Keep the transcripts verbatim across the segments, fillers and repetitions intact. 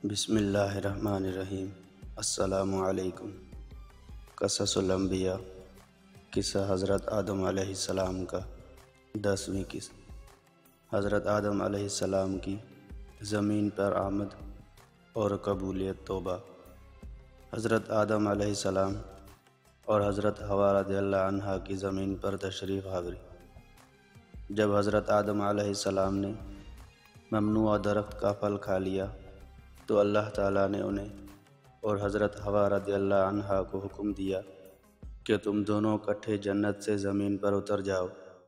بسم اللہ الرحمن الرحیم۔ السلام علیکم۔ قصص الانبیاء، قصہ حضرت آدم علیہ السلام کا دسویں قسط۔ حضرت آدم علیہ السلام کی زمین پر آمد اور قبولیت توبہ۔ حضرت آدم علیہ السلام اور حضرت حوا رضی اللہ عنہا کی زمین پر تشریف آوری۔ جب حضرت آدم علیہ السلام نے ممنوع درخت کا پھل کھا لیا تو اللہ تعالیٰ نے انہیں اور حضرت حوا رضی اللہ عنہا کو حکم دیا کہ تم دونوں اکٹھے جنت سے زمین پر اتر جاؤ۔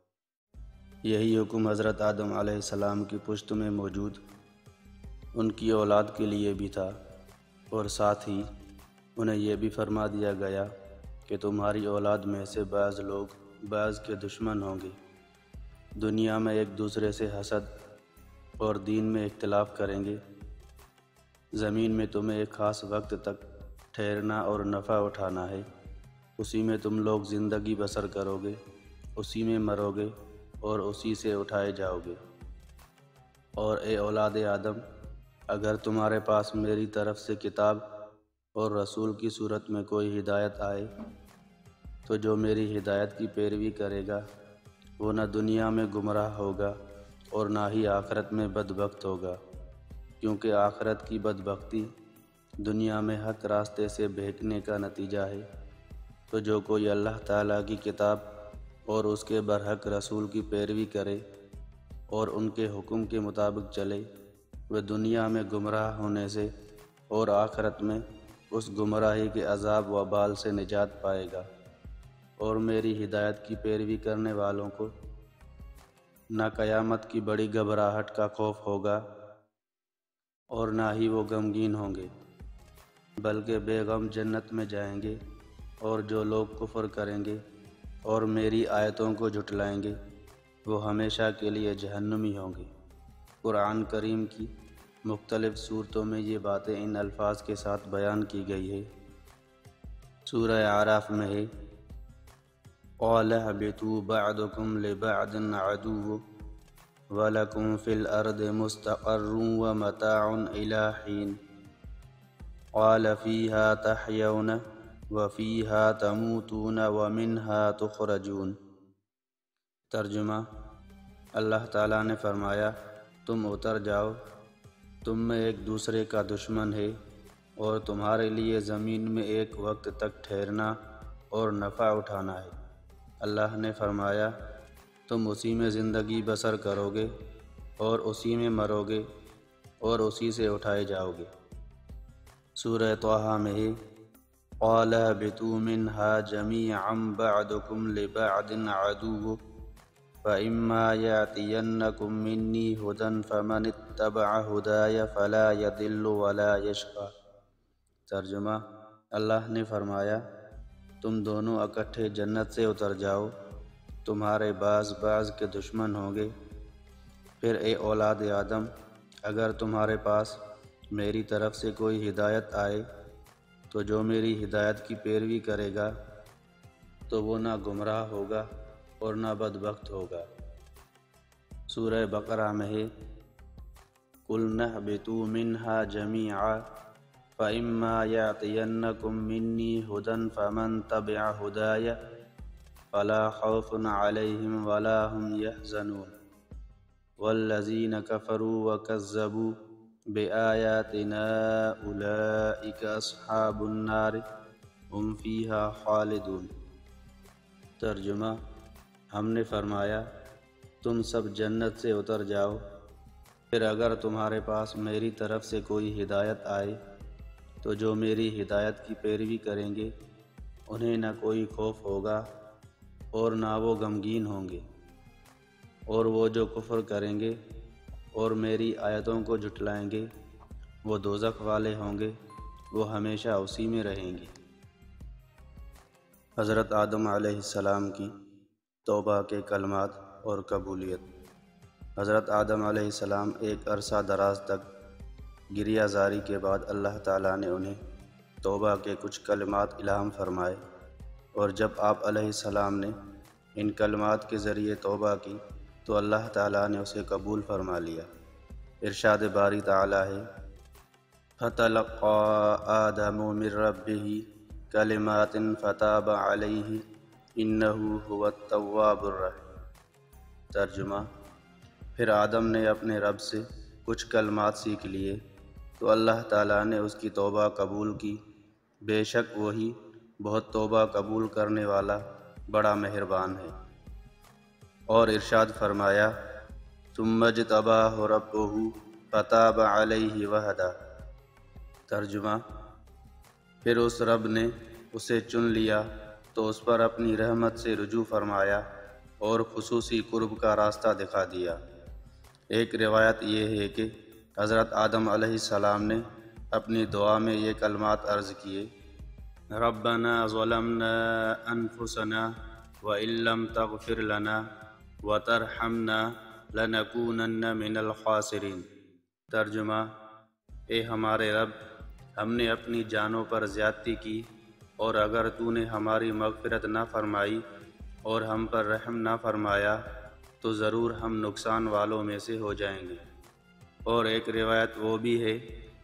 یہی حکم حضرت آدم علیہ السلام کی پشت میں موجود ان کی اولاد کے لیے بھی تھا، اور ساتھ ہی انہیں یہ بھی فرما دیا گیا کہ تمہاری اولاد میں سے بعض لوگ بعض کے دشمن ہوں گے، دنیا میں ایک دوسرے سے حسد اور دین میں اختلاف کریں گے۔ زمین میں تمہیں ایک خاص وقت تک ٹھہرنا اور نفع اٹھانا ہے، اسی میں تم لوگ زندگی بسر کرو گے، اسی میں مرو گے اور اسی سے اٹھائے جاؤ گے۔ اور اے اولاد آدم، اگر تمہارے پاس میری طرف سے کتاب اور رسول کی صورت میں کوئی ہدایت آئے تو جو میری ہدایت کی پیروی کرے گا وہ نہ دنیا میں گمراہ ہوگا اور نہ ہی آخرت میں بدبخت ہوگا، کیونکہ آخرت کی بدبختی دنیا میں حق راستے سے بہکنے کا نتیجہ ہے۔ تو جو کوئی اللہ تعالیٰ کی کتاب اور اس کے برحق رسول کی پیروی کرے اور ان کے حکم کے مطابق چلے، وہ دنیا میں گمراہ ہونے سے اور آخرت میں اس گمراہی کے عذاب و وبال سے نجات پائے گا۔ اور میری ہدایت کی پیروی کرنے والوں کو نہ قیامت کی بڑی گھبراہٹ کا خوف ہوگا اور نہ ہی وہ غمگین ہوں گے، بلکہ بے غم جنت میں جائیں گے۔ اور جو لوگ کفر کریں گے اور میری آیتوں کو جھٹلائیں گے وہ ہمیشہ کے لیے جہنمی ہوں گے۔ قرآن کریم کی مختلف صورتوں میں یہ باتیں ان الفاظ کے ساتھ بیان کی گئی ہے۔ سورہ اعراف میں ہے قَالَ اهْبِطُوا بَعْضُكُمْ لِبَعْضٍ عَدُوٌّ وَلَكُمْ فِي الْأَرْضِ مُسْتَقَرٌّ وَمَتَاعٌ إِلَىٰ حِينٍ قَالَ فِيهَا تَحْيَوْنَ وَفِيهَا تَمُوتُونَ وَمِنْهَا تُخْرَجُونَ۔ ترجمہ: اللہ تعالیٰ نے فرمایا، تم اتر جاؤ، تم میں ایک دوسرے کا دشمن ہے اور تمہارے لیے زمین میں ایک وقت تک ٹھہرنا اور نفع اٹھانا ہے۔ اللہ نے فرمایا، تم اسی میں زندگی بسر کرو گے اور اسی میں مرو گے اور اسی سے اٹھائے جاؤ گے۔ سورہ طٰہٰ میں ہے قَالَ اهْبِطُوا مِنْهَا جَمِيعًا بَعْضُكُمْ لِبَعْضٍ عَدُوٌّ فَإِمَّا يَأْتِيَنَّكُم مِّنِّي هُدًى فَمَنِ اتَّبَعَ هُدَايَ فَلَا يَضِلُّ وَلَا يَشْقَىٰ۔ ترجمہ: اللہ نے فرمایا، تم دونوں اکٹھے جنت سے اتر جاؤ، تمہارے بعض بعض کے دشمن ہوں گے۔ پھر اے اولاد آدم، اگر تمہارے پاس میری طرف سے کوئی ہدایت آئے تو جو میری ہدایت کی پیروی کرے گا تو وہ نہ گمراہ ہوگا اور نہ بدبخت ہوگا۔ سورہ بقرہ میں ہے قُلْنَا اهْبِطُوا مِنْهَا جَمِيعًا فَإِمَّا يَأْتِيَنَّكُم مِّنِّي هُدًى فَمَن تَبِعَ هُدَايَ فَلَا خَوْفٌ عَلَيْهِمْ وَلَا هُمْ يَحْزَنُونَ وَالَّذِينَ كَفَرُوا وَكَذَّبُوا بِآيَاتِنَا أُولَٰئِكَ أَصْحَابُ النَّارِ هُمْ فِيهَا خَالِدُونَ۔ ترجمہ: ہم نے فرمایا، تم سب جنت سے اتر جاؤ، پھر اگر تمہارے پاس میری طرف سے کوئی ہدایت آئے تو جو میری ہدایت کی پیروی کریں گے انہیں نہ کوئی خوف ہوگا اور نہ وہ غمگین ہوں گے، اور وہ جو کفر کریں گے اور میری آیتوں کو جھٹلائیں گے وہ دوزخ والے ہوں گے، وہ ہمیشہ اسی میں رہیں گے۔ حضرت آدم علیہ السلام کی توبہ کے کلمات اور قبولیت۔ حضرت آدم علیہ السلام ایک عرصہ دراز تک گریہ زاری کے بعد اللہ تعالیٰ نے انہیں توبہ کے کچھ کلمات الہام فرمائے، اور جب آپ علیہ السلام نے ان کلمات کے ذریعے توبہ کی تو اللہ تعالیٰ نے اسے قبول فرما لیا۔ ارشاد باری تعالیٰ ہے فتلقى آدم من ربه کلمات فتاب علیہ انہ هو التواب الرحیم۔ ترجمہ: پھر آدم نے اپنے رب سے کچھ کلمات سیکھ لیے تو اللہ تعالیٰ نے اس کی توبہ قبول کی، بے شک وہی بہت توبہ قبول کرنے والا بڑا مہربان ہے۔ اور ارشاد فرمایا: ثم اجتباہ ربہ فتاب علیہ وہدی۔ ترجمہ: پھر اس رب نے اسے چن لیا تو اس پر اپنی رحمت سے رجوع فرمایا اور خصوصی قرب کا راستہ دکھا دیا۔ ایک روایت یہ ہے کہ حضرت آدم علیہ السلام نے اپنی دعا میں یہ کلمات عرض کیے: ربنا ظلمنا انفسنا وان لم تغفر لنا وترحمنا لنکونن من الخاسرین۔ ترجمہ: اے ہمارے رب، ہم نے اپنی جانوں پر زیادتی کی، اور اگر تو نے ہماری مغفرت نہ فرمائی اور ہم پر رحم نہ فرمایا تو ضرور ہم نقصان والوں میں سے ہو جائیں گے۔ اور ایک روایت وہ بھی ہے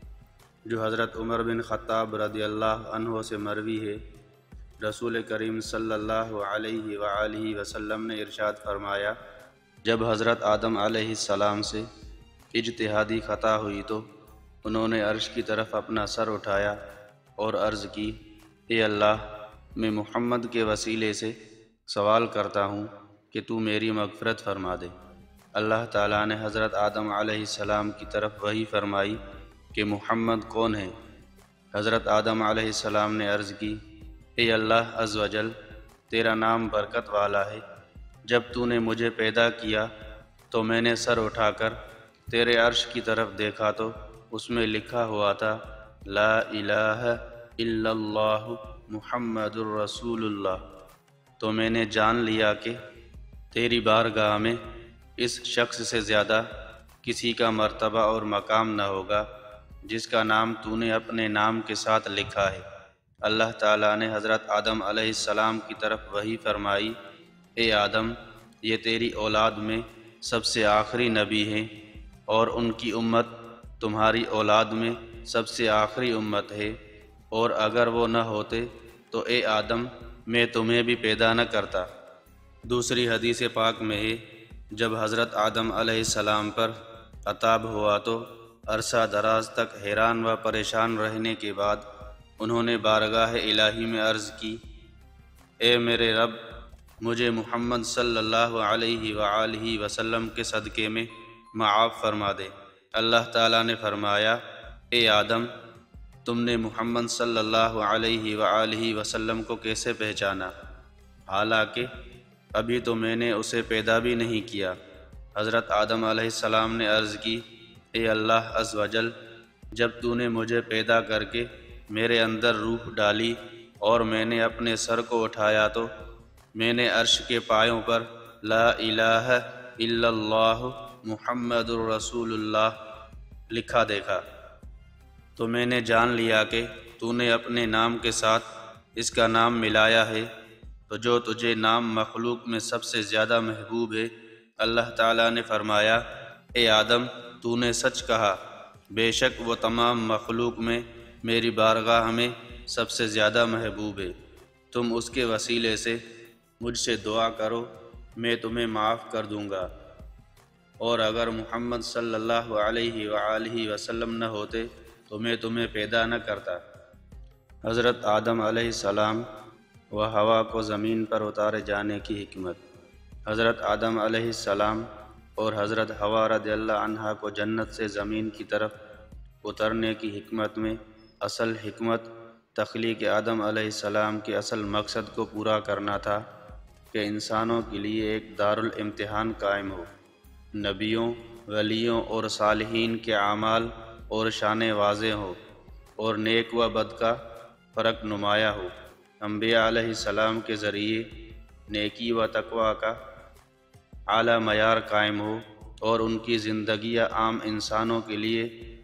جو حضرت عمر بن خطاب رضی اللہ عنہ سے مروی ہے، رسول کریم صلی اللہ علیہ وآلہ وسلم نے ارشاد فرمایا: جب حضرت آدم علیہ السلام سے اجتہادی خطا ہوئی تو انہوں نے عرش کی طرف اپنا سر اٹھایا اور عرض کی: اے اللہ، میں محمد کے وسیلے سے سوال کرتا ہوں کہ تو میری مغفرت فرما دے۔ اللہ تعالیٰ نے حضرت آدم علیہ السلام کی طرف وحی فرمائی کہ محمد کون ہے؟ حضرت آدم علیہ السلام نے عرض کی: اے اللہ عز و جل، تیرا نام برکت والا ہے۔ جب تو نے مجھے پیدا کیا تو میں نے سر اٹھا کر تیرے عرش کی طرف دیکھا تو اس میں لکھا ہوا تھا: لا الہ الا اللہ محمد الرسول اللہ۔ تو میں نے جان لیا کہ تیری بارگاہ میں اس شخص سے زیادہ کسی کا مرتبہ اور مقام نہ ہوگا جس کا نام تو نے اپنے نام کے ساتھ لکھا ہے۔ اللہ تعالیٰ نے حضرت آدم علیہ السلام کی طرف وحی فرمائی: اے آدم، یہ تیری اولاد میں سب سے آخری نبی ہیں اور ان کی امت تمہاری اولاد میں سب سے آخری امت ہے، اور اگر وہ نہ ہوتے تو اے آدم میں تمہیں بھی پیدا نہ کرتا۔ دوسری حدیث پاک میں ہے: جب حضرت آدم علیہ السلام پر عطاب ہوا تو عرصہ دراز تک حیران و پریشان رہنے کے بعد انہوں نے بارگاہ الہی میں عرض کی: اے میرے رب، مجھے محمد صلی اللہ علیہ وآلہ وسلم کے صدقے میں معاف فرما دے۔ اللہ تعالیٰ نے فرمایا: اے آدم، تم نے محمد صلی اللہ علیہ وآلہ وسلم کو کیسے پہچانا، حالانکہ ابھی تو میں نے اسے پیدا بھی نہیں کیا۔ حضرت آدم علیہ السلام نے عرض کی: اے اللہ عز و جل، جب تو نے مجھے پیدا کر کے میرے اندر روح ڈالی اور میں نے اپنے سر کو اٹھایا تو میں نے عرش کے پایوں پر لا الہ الا اللہ محمد الرسول اللہ لکھا دیکھا، تو میں نے جان لیا کہ تو نے اپنے نام کے ساتھ اس کا نام ملایا ہے، تو جو تجھے نام مخلوق میں سب سے زیادہ محبوب ہے۔ اللہ تعالیٰ نے فرمایا: اے آدم، تو نے سچ کہا، بے شک وہ تمام مخلوق میں میری بارگاہ میں سب سے زیادہ محبوب ہے۔ تم اس کے وسیلے سے مجھ سے دعا کرو، میں تمہیں معاف کر دوں گا، اور اگر محمد صلی اللہ علیہ وآلہ وسلم نہ ہوتے تو میں تمہیں پیدا نہ کرتا۔ حضرت آدم علیہ السلام و حوا کو زمین پر اتارے جانے کی حکمت۔ حضرت آدم علیہ السلام اور حضرت حوا رضی اللہ عنہا کو جنت سے زمین کی طرف اترنے کی حکمت میں اصل حکمت تخلیق آدم علیہ السلام کے اصل مقصد کو پورا کرنا تھا کہ انسانوں کے لیے ایک دارالامتحان قائم ہو، نبیوں، ولیوں اور صالحین کے اعمال اور شان واضح ہو، اور نیک و بد کا فرق نمایاں ہو۔ انبیاء علیہ السلام کے ذریعے نیکی و تقوی کا اعلیٰ معیار قائم ہو اور ان کی زندگیاں عام انسانوں کے لیے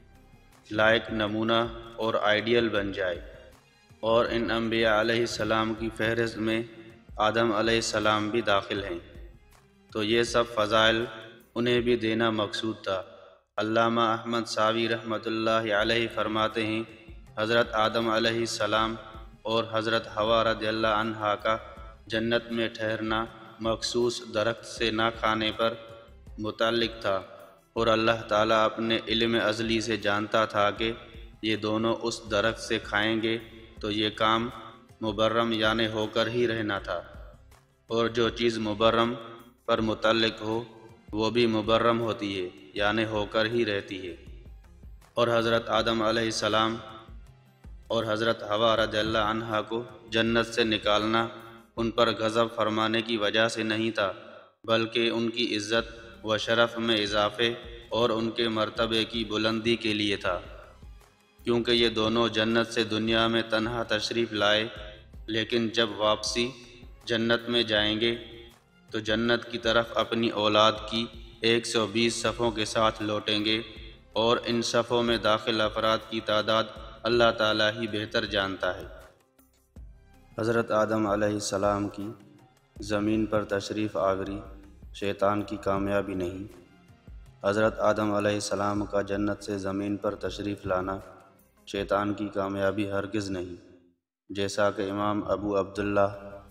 لائق نمونہ اور آئیڈیل بن جائے، اور ان انبیاء علیہ السلام کی فہرست میں آدم علیہ السلام بھی داخل ہیں، تو یہ سب فضائل انہیں بھی دینا مقصود تھا۔ علامہ احمد ساوی رحمۃ اللہ علیہ فرماتے ہیں، حضرت آدم علیہ السلام اور حضرت حوا رضی اللہ عنہا کا جنت میں ٹھہرنا مخصوص درخت سے نہ کھانے پر متعلق تھا، اور اللہ تعالیٰ اپنے علم ازلی سے جانتا تھا کہ یہ دونوں اس درخت سے کھائیں گے تو یہ کام مبرم یعنی ہو کر ہی رہنا تھا، اور جو چیز مبرم پر متعلق ہو وہ بھی مبرم ہوتی ہے یعنی ہو کر ہی رہتی ہے۔ اور حضرت آدم علیہ السلام اور حضرت حوا رضی اللہ عنہا کو جنت سے نکالنا ان پر غضب فرمانے کی وجہ سے نہیں تھا، بلکہ ان کی عزت و شرف میں اضافے اور ان کے مرتبے کی بلندی کے لیے تھا، کیونکہ یہ دونوں جنت سے دنیا میں تنہا تشریف لائے، لیکن جب واپسی جنت میں جائیں گے تو جنت کی طرف اپنی اولاد کی ایک سو بیس صفوں کے ساتھ لوٹیں گے، اور ان صفوں میں داخل افراد کی تعداد اللہ تعالیٰ ہی بہتر جانتا ہے۔ حضرت آدم علیہ السلام کی زمین پر تشریف آوری شیطان کی کامیابی نہیں، حضرت آدم علیہ السلام کا جنت سے زمین پر تشریف لانا شیطان کی کامیابی ہرگز نہیں، جیسا کہ امام ابو عبداللہ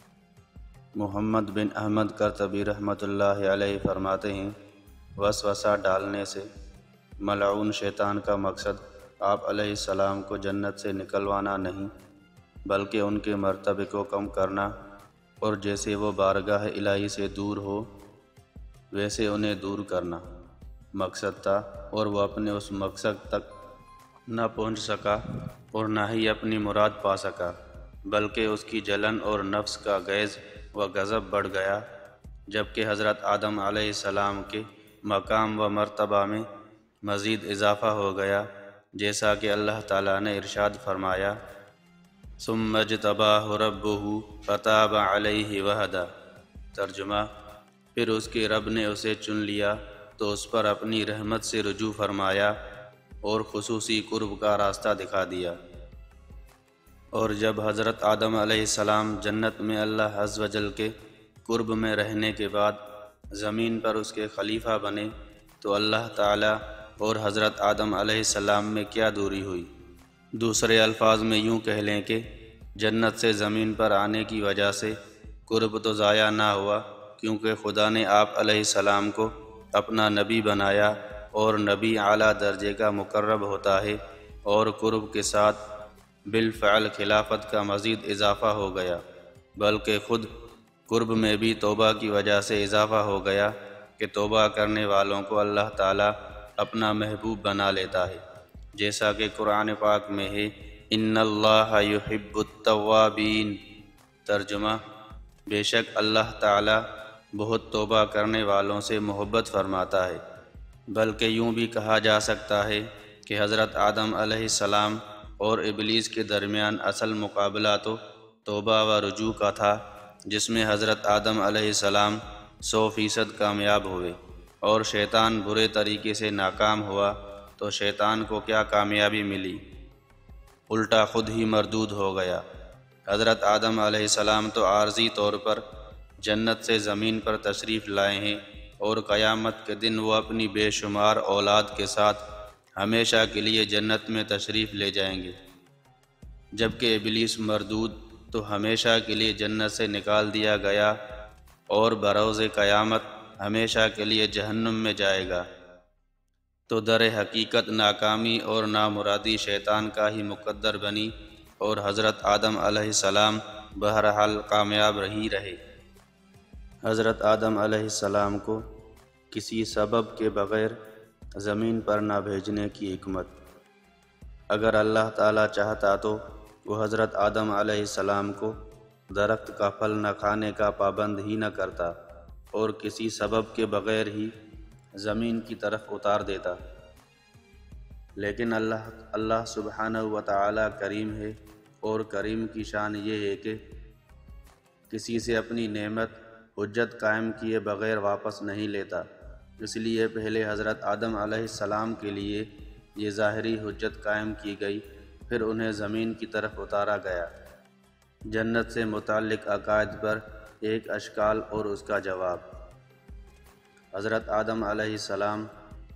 محمد بن احمد قرطبی رحمۃ اللہ علیہ فرماتے ہیں، وسوسہ ڈالنے سے ملعون شیطان کا مقصد آپ علیہ السلام کو جنت سے نکلوانا نہیں، بلکہ ان کے مرتبے کو کم کرنا، اور جیسے وہ بارگاہ الہی سے دور ہو ویسے انہیں دور کرنا مقصد تھا، اور وہ اپنے اس مقصد تک نہ پہنچ سکا اور نہ ہی اپنی مراد پا سکا، بلکہ اس کی جلن اور نفس کا غیظ و غضب بڑھ گیا، جبکہ حضرت آدم علیہ السلام کے مقام و مرتبہ میں مزید اضافہ ہو گیا، جیسا کہ اللہ تعالیٰ نے ارشاد فرمایا، ثم اجتباہ ربہ فتاب علیہ وہدی۔ ترجمہ، پھر اس کے رب نے اسے چن لیا تو اس پر اپنی رحمت سے رجوع فرمایا اور خصوصی قرب کا راستہ دکھا دیا۔ اور جب حضرت آدم علیہ السلام جنت میں اللہ عز و جل کے قرب میں رہنے کے بعد زمین پر اس کے خلیفہ بنے تو اللہ تعالیٰ اور حضرت آدم علیہ السلام میں کیا دوری ہوئی؟ دوسرے الفاظ میں یوں کہہ لیں کہ جنت سے زمین پر آنے کی وجہ سے قرب تو ضائع نہ ہوا، کیونکہ خدا نے آپ علیہ السلام کو اپنا نبی بنایا، اور نبی اعلیٰ درجے کا مقرب ہوتا ہے، اور قرب کے ساتھ بالفعل خلافت کا مزید اضافہ ہو گیا، بلکہ خود قرب میں بھی توبہ کی وجہ سے اضافہ ہو گیا کہ توبہ کرنے والوں کو اللہ تعالیٰ اپنا محبوب بنا لیتا ہے، جیسا کہ قرآن پاک میں ہے، ان اللہ یحب التوابین۔ ترجمہ، بے شک اللہ تعالیٰ بہت توبہ کرنے والوں سے محبت فرماتا ہے۔ بلکہ یوں بھی کہا جا سکتا ہے کہ حضرت آدم علیہ السلام اور ابلیس کے درمیان اصل مقابلہ تو توبہ و رجوع کا تھا، جس میں حضرت آدم علیہ السلام سو فیصد کامیاب ہوئے اور شیطان برے طریقے سے ناکام ہوا، تو شیطان کو کیا کامیابی ملی؟ الٹا خود ہی مردود ہو گیا۔ حضرت آدم علیہ السلام تو عارضی طور پر جنت سے زمین پر تشریف لائے ہیں، اور قیامت کے دن وہ اپنی بے شمار اولاد کے ساتھ ہمیشہ کے لیے جنت میں تشریف لے جائیں گے، جبکہ ابلیس مردود تو ہمیشہ کے لیے جنت سے نکال دیا گیا اور بروز قیامت ہمیشہ کے لیے جہنم میں جائے گا۔ تو در حقیقت ناکامی اور نامرادی شیطان کا ہی مقدر بنی، اور حضرت آدم علیہ السلام بہرحال کامیاب ہی رہے۔ حضرت آدم علیہ السلام کو کسی سبب کے بغیر زمین پر نہ بھیجنے کی حکمت۔ اگر اللہ تعالیٰ چاہتا تو وہ حضرت آدم علیہ السلام کو درخت کا پھل نہ کھانے کا پابند ہی نہ کرتا، اور کسی سبب کے بغیر ہی زمین کی طرف اتار دیتا، لیکن اللہ اللہ سبحانہ و تعالیٰ کریم ہے، اور کریم کی شان یہ ہے کہ کسی سے اپنی نعمت حجت قائم کیے بغیر واپس نہیں لیتا۔ اس لیے پہلے حضرت آدم علیہ السلام کے لیے یہ ظاہری حجت قائم کی گئی، پھر انہیں زمین کی طرف اتارا گیا۔ جنت سے متعلق عقائد پر ایک اشکال اور اس کا جواب۔ حضرت آدم علیہ السلام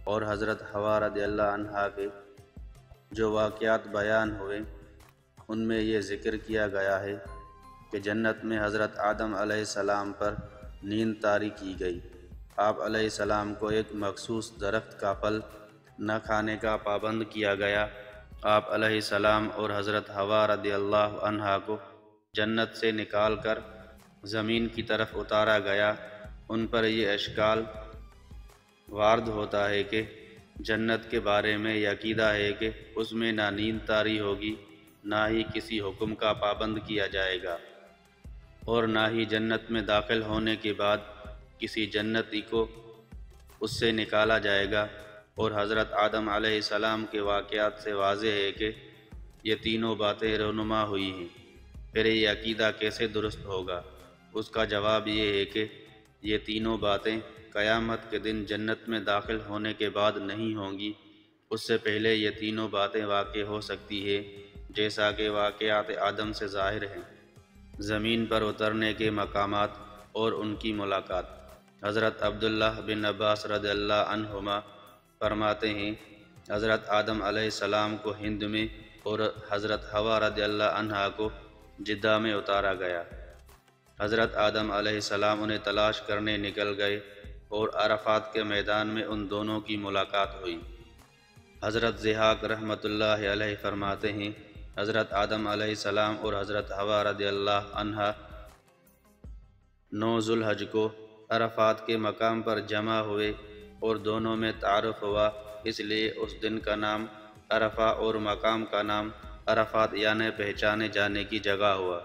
اور حضرت حوا رضی اللہ عنہا کے جو واقعات بیان ہوئے ان میں یہ ذکر کیا گیا ہے کہ جنت میں حضرت آدم علیہ السلام پر نیند طاری کی گئی۔ آپ علیہ السلام کو ایک مخصوص درخت کا پھل نہ کھانے کا پابند کیا گیا۔ آپ علیہ السلام اور حضرت حوا رضی اللہ عنہا کو جنت سے نکال کر زمین کی طرف اتارا گیا۔ ان پر یہ اشکال وارد ہوتا ہے کہ جنت کے بارے میں یہ عقیدہ ہے کہ اس میں نہ نیند طاری ہوگی، نہ ہی کسی حکم کا پابند کیا جائے گا، اور نہ ہی جنت میں داخل ہونے کے بعد کسی جنتی کو اس سے نکالا جائے گا۔ اور حضرت آدم علیہ السلام کے واقعات سے واضح ہے کہ یہ تینوں باتیں رونما ہوئی ہیں۔ پھر یہ عقیدہ کیسے درست ہوگا؟ اس کا جواب یہ ہے کہ یہ تینوں باتیں قیامت کے دن جنت میں داخل ہونے کے بعد نہیں ہوں گی، اس سے پہلے یہ تینوں باتیں واقع ہو سکتی ہیں، جیسا کہ واقعات آدم سے ظاہر ہیں۔ زمین پر اترنے کے مقامات اور ان کی ملاقات۔ حضرت عبداللہ بن عباس رضی اللہ عنہما فرماتے ہیں، حضرت آدم علیہ السلام کو ہند میں اور حضرت حوا رضی اللہ عنہا کو جدہ میں اتارا گیا۔ حضرت آدم علیہ السلام انہیں تلاش کرنے نکل گئے اور عرفات کے میدان میں ان دونوں کی ملاقات ہوئی۔ حضرت ضحاک رحمۃ اللہ علیہ فرماتے ہیں، حضرت آدم علیہ السلام اور حضرت حوا رضی اللہ عنہا نو ذوالحج کو عرفات کے مقام پر جمع ہوئے اور دونوں میں تعارف ہوا، اس لیے اس دن کا نام عرفہ اور مقام کا نام عرفات یعنی پہچانے جانے کی جگہ ہوا۔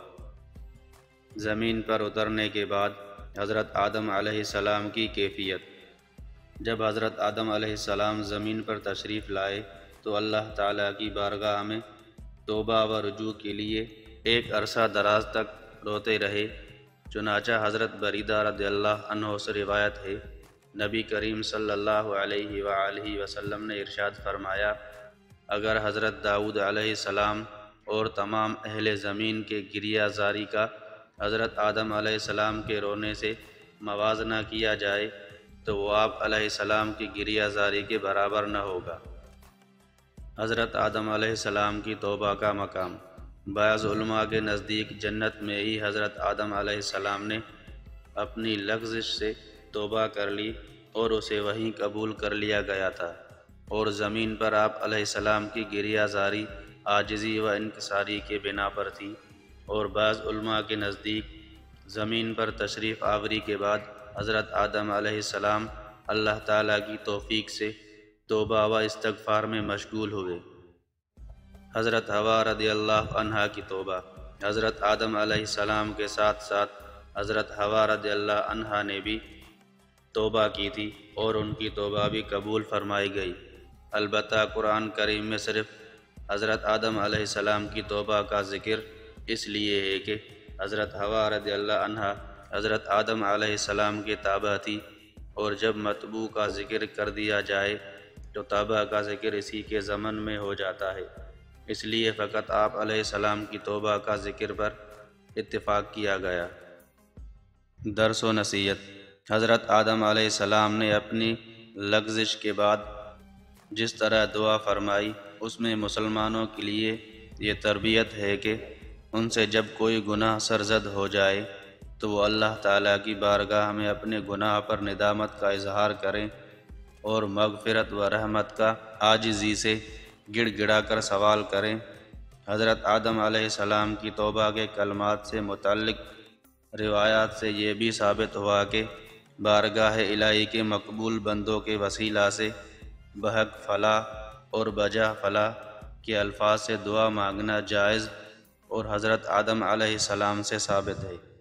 زمین پر اترنے کے بعد حضرت آدم علیہ السلام کی کیفیت۔ جب حضرت آدم علیہ السلام زمین پر تشریف لائے تو اللہ تعالیٰ کی بارگاہ میں توبہ و رجوع کے لیے ایک عرصہ دراز تک روتے رہے۔ چنانچہ حضرت بریدہ رضی اللہ عنہ سے روایت ہے، نبی کریم صلی اللہ علیہ وآلہ وسلم نے ارشاد فرمایا، اگر حضرت داؤد علیہ السلام اور تمام اہل زمین کے گریہ زاری کا حضرت آدم علیہ السلام کے رونے سے موازنہ کیا جائے تو وہ آپ علیہ السلام کی گریہ زاری کے برابر نہ ہوگا۔ حضرت آدم علیہ السلام کی توبہ کا مقام۔ بعض علماء کے نزدیک جنت میں ہی حضرت آدم علیہ السلام نے اپنی لغزش سے توبہ کر لی اور اسے وہیں قبول کر لیا گیا تھا، اور زمین پر آپ علیہ السلام کی گریہ زاری عاجزی و انکساری کے بنا پر تھی۔ اور بعض علماء کے نزدیک زمین پر تشریف آوری کے بعد حضرت آدم علیہ السلام اللہ تعالیٰ کی توفیق سے توبہ و استغفار میں مشغول ہوئے۔ حضرت حوا رضی اللہ عنہا کی توبہ۔ حضرت آدم علیہ السلام کے ساتھ ساتھ حضرت حوا رضی اللہ عنہا نے بھی توبہ کی تھی اور ان کی توبہ بھی قبول فرمائی گئی۔ البتہ قرآن کریم میں صرف حضرت آدم علیہ السلام کی توبہ کا ذکر اس لیے ہے کہ حضرت حوا رضی اللہ عنہا حضرت آدم علیہ السلام کے تابع تھی، اور جب متبوع کا ذکر کر دیا جائے تو تابع کا ذکر اسی کے ضمن میں ہو جاتا ہے، اس لیے فقط آپ علیہ السلام کی توبہ کا ذکر پر اتفاق کیا گیا۔ درس و نصیحت۔ حضرت آدم علیہ السلام نے اپنی لغزش کے بعد جس طرح دعا فرمائی اس میں مسلمانوں کے لیے یہ تربیت ہے کہ ان سے جب کوئی گناہ سرزد ہو جائے تو وہ اللہ تعالیٰ کی بارگاہ میں اپنے گناہ پر ندامت کا اظہار کریں اور مغفرت و رحمت کا عاجزی سے گڑ گڑا کر سوال کریں۔ حضرت آدم علیہ السلام کی توبہ کے کلمات سے متعلق روایات سے یہ بھی ثابت ہوا کہ بارگاہ الہی کے مقبول بندوں کے وسیلہ سے بحق فلاح اور بجا فلاح کے الفاظ سے دعا مانگنا جائز اور حضرت آدم علیہ السلام سے ثابت ہے۔